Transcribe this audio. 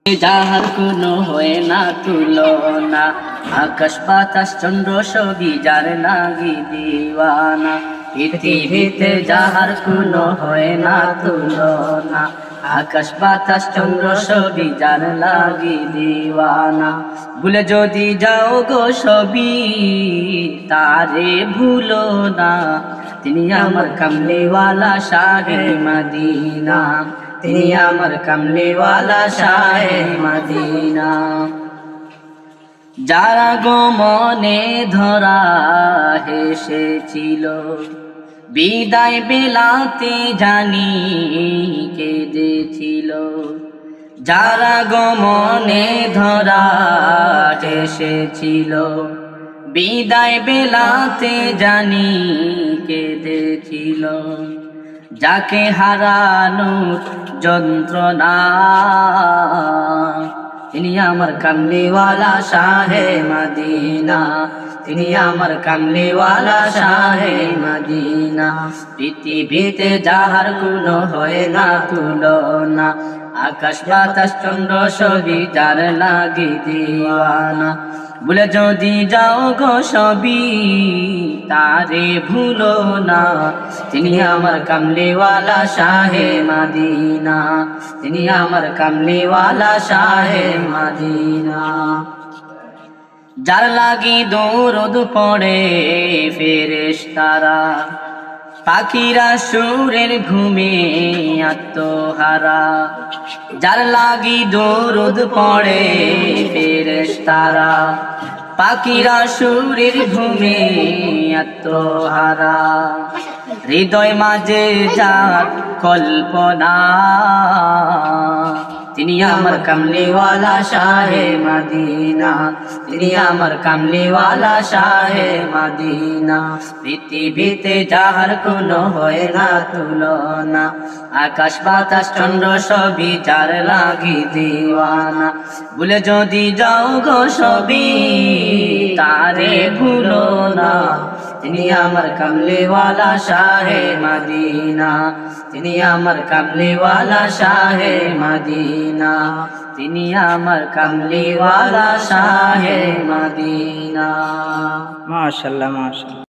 যাহার কোনো হয় না তুলনা, আকাশ বাতাস চন্দ্র সবই যার লাগি দিওয়ানা। পৃথিবীতে যাহার কোনো হয় না তুলনা, আকাশ বাতাস চন্দ্র সবই যার লাগি দিওয়ানা। ভুলে যদি যাও গো সবই তারে ভুলো না, তিনি আমার কামলিওয়ালা শাহে মদিনা, তিনি আমার কামলিওয়ালা শাহে মদিনা। যারা গো মনে ধরা হেসেছিল, বিদায় বেলাতে জানি কেঁদেছিল। যারা গো মনে ধরা হেসেছিল, বিদায় বেলাতে জানি কেঁদেছিল। যাকে হারানোর যন্ত্রণা, তিনি আমার কামলিওয়ালা শাহে মদিনা, তিনি আমার কামলিওয়ালা শাহে মদিনা। পৃথিবীতে যাহার কোনো হয় না তুলনা, আকাশ বাতাস চন্দ্র সবই যার লাগি দিওয়ানা। ভুলে যদি যাও গো সবই তারে ভুলো না, তিনি আমার কামলিওয়ালা শাহে মদিনা, তিনি আমার কামলিওয়ালা শাহে মদিনা। যার লাগি দরুদ পড়ে ফেরেশতারা, পাখিরা সুরের ঘুমে আত্মহারা। যার লাগি দরুদ পড়ে ফেরেশতারা, পাখিরা সুরের ঘুমে আত্মহারা। হৃদয় মাঝে যার কল্পনা, তিনি আমার কামলিওয়ালা শাহে মদিনা, তিনি আমার কামলিওয়ালা শাহে মদিনা। পৃথিবীতে যাহার কোনো হয় না তুলনা, আকাশ বাতাস চন্দ্র সবই যার লাগি দিওয়ানা। ভুলে যদি যাও গো সবই তারে ভুলো না, তিনি আমার কামলিওয়ালা শাহে মদিনা, তিনি আমার কামলিওয়ালা শাহে মদিনা, তিনি আমার কামলিওয়ালা শাহে মদিনা। মাশাআল্লাহ মাশাআল্লাহ।